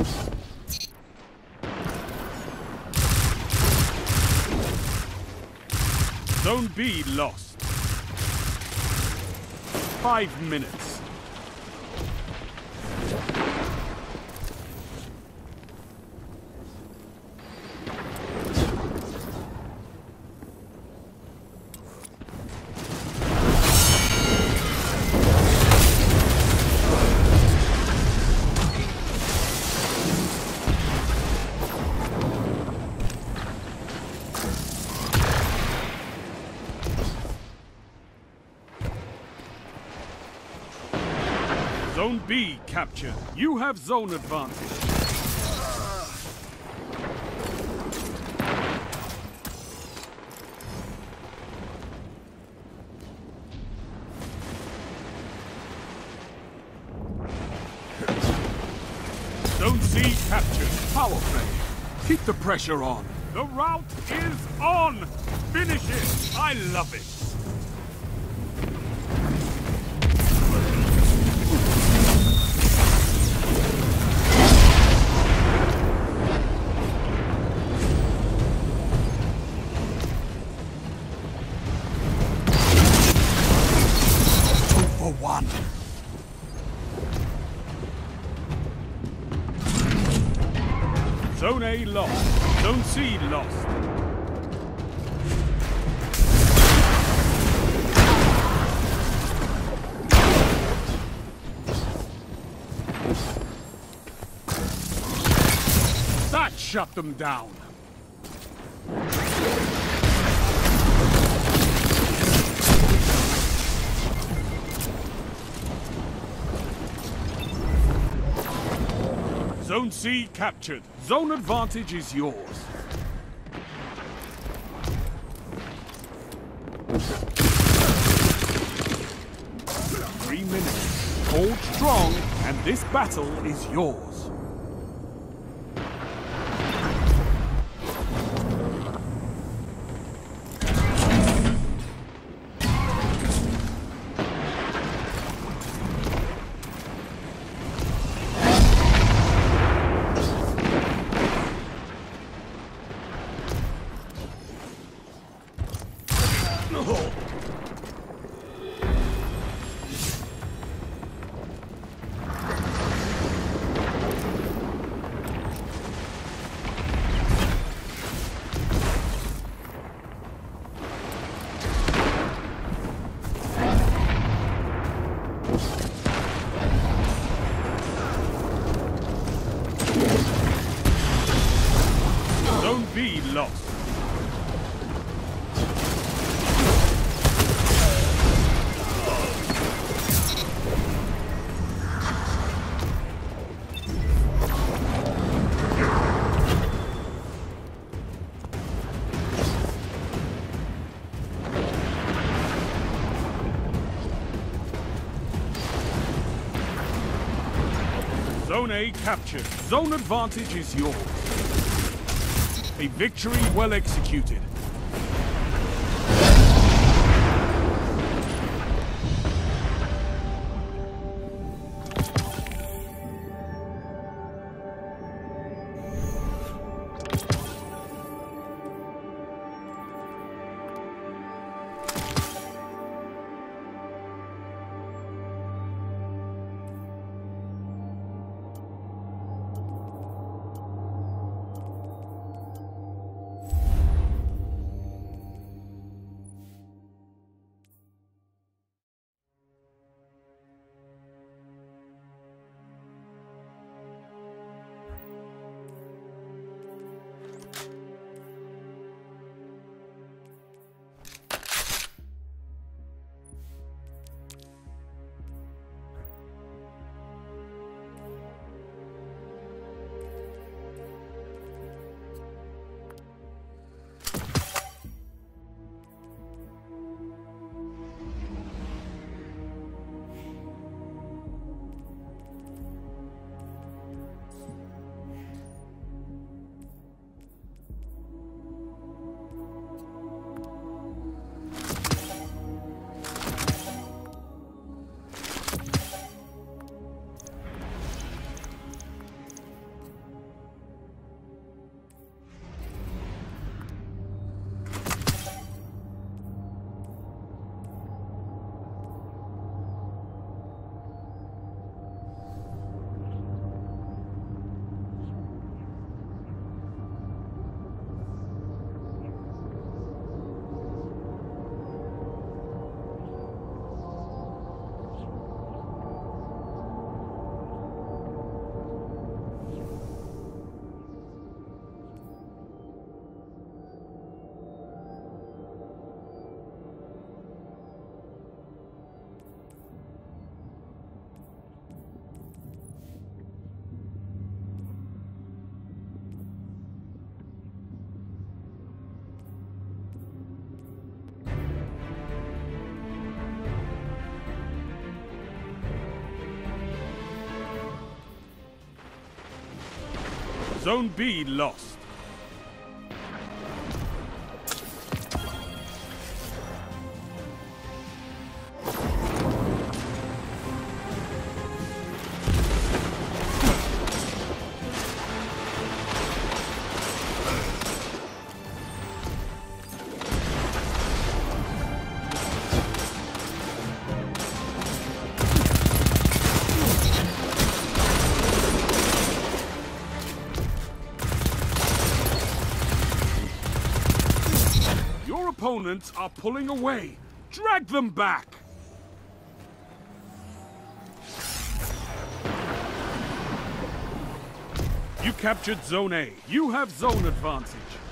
Zone B lost. 5 minutes. Zone B captured. You have zone advantage. Zone C captured. Power play. Keep the pressure on. The route is on. Finish it. I love it. Zone A lost. Zone C lost. That shut them down. Zone C captured. Zone advantage is yours. Three minutes. Hold strong, and this battle is yours. Zone B lost. Zone A captured. Zone advantage is yours. A victory well executed. Zone B lost. Opponents are pulling away. Drag them back! You captured Zone A. You have zone advantage.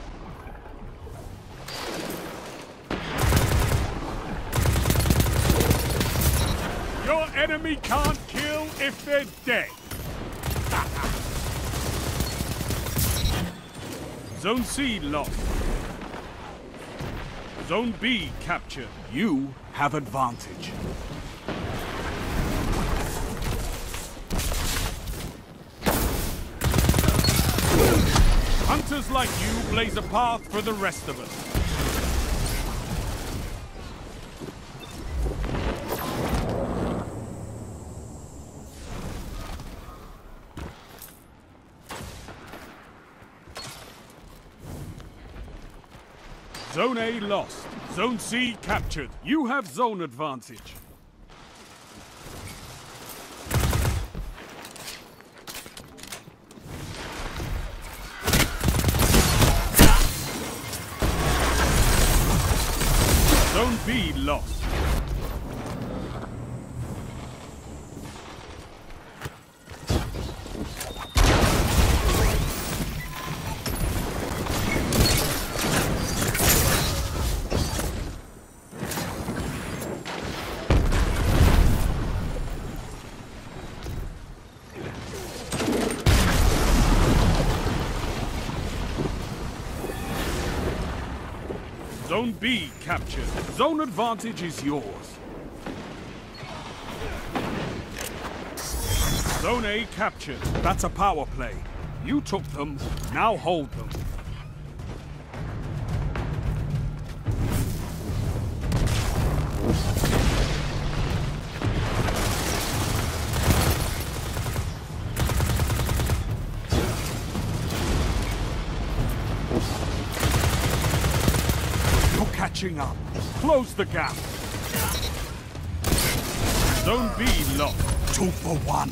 Your enemy can't kill if they're dead. Zone C lost. Zone B captured. You have advantage. Hunters like you blaze a path for the rest of us. Zone A lost. Zone C captured. You have zone advantage. Zone B lost. Zone B captured. Zone advantage is yours. Zone A captured. That's a power play. You took them, now hold them. Catching up. Close the gap. Zone B lost. 2 for 1.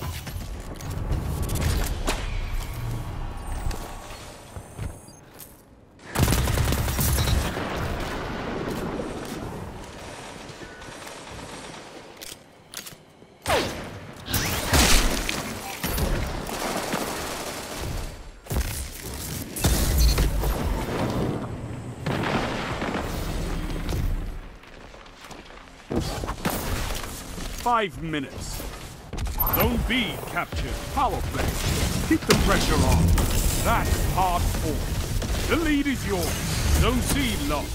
Five minutes. Zone B captured. Power play. Keep the pressure on. That's hard fought. The lead is yours. Zone C lost.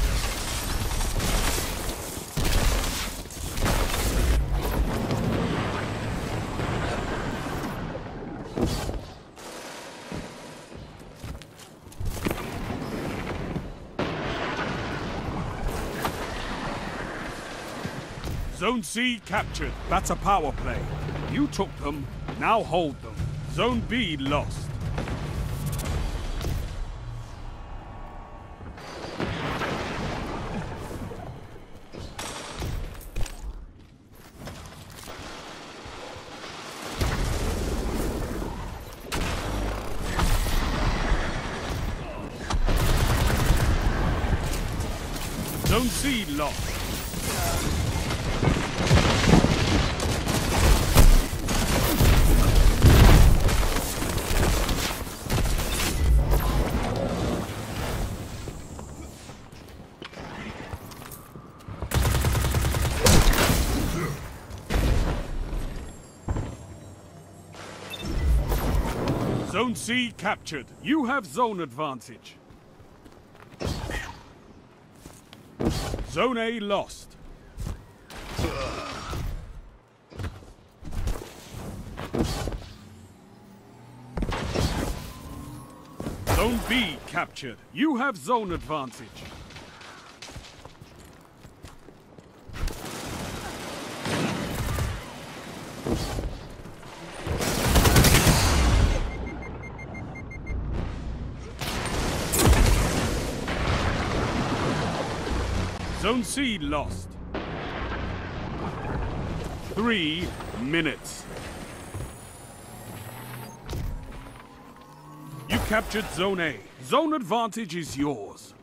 Zone C captured. That's a power play. You took them, now hold them. Zone B lost. Zone C lost. Zone C captured. You have zone advantage. Zone A lost. Zone B captured. You have zone advantage. Zone C lost. 3 minutes. You captured Zone A. Zone advantage is yours.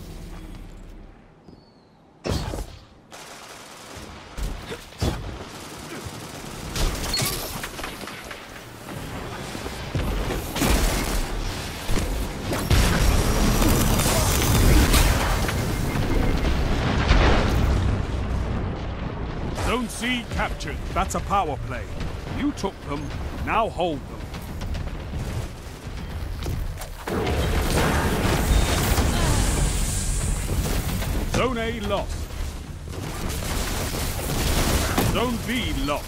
Zone C captured. That's a power play. You took them, now hold them. Zone A lost. Zone B lost.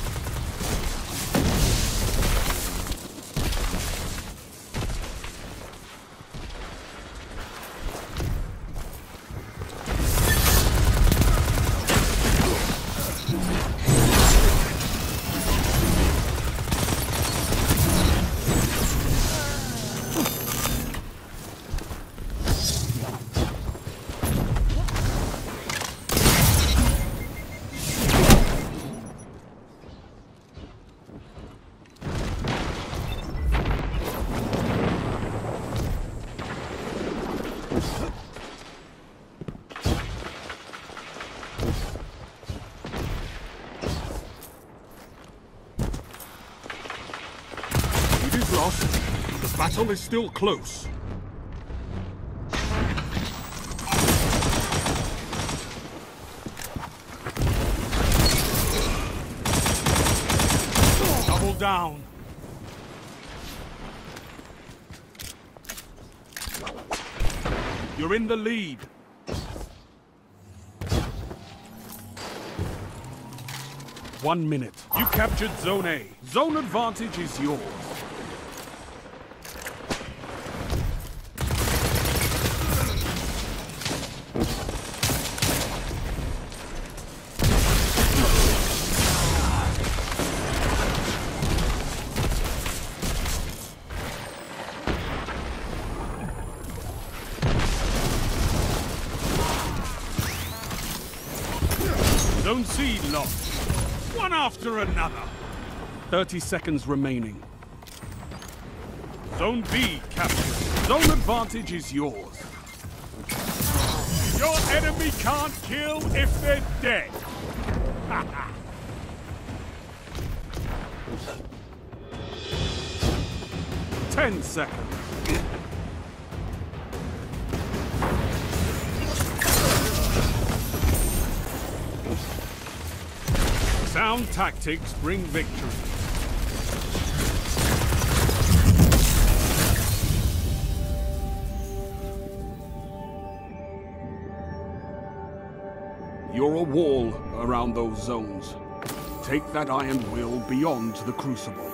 It is lost. The battle is still close. Double down. You're in the lead. One minute. You captured Zone A. Zone advantage is yours. Zone C lost. One after another. 30 seconds remaining. Zone B captured. Zone advantage is yours. Your enemy can't kill if they're dead. 10 seconds. Sound tactics bring victory. You're a wall around those zones. Take that iron will beyond the Crucible.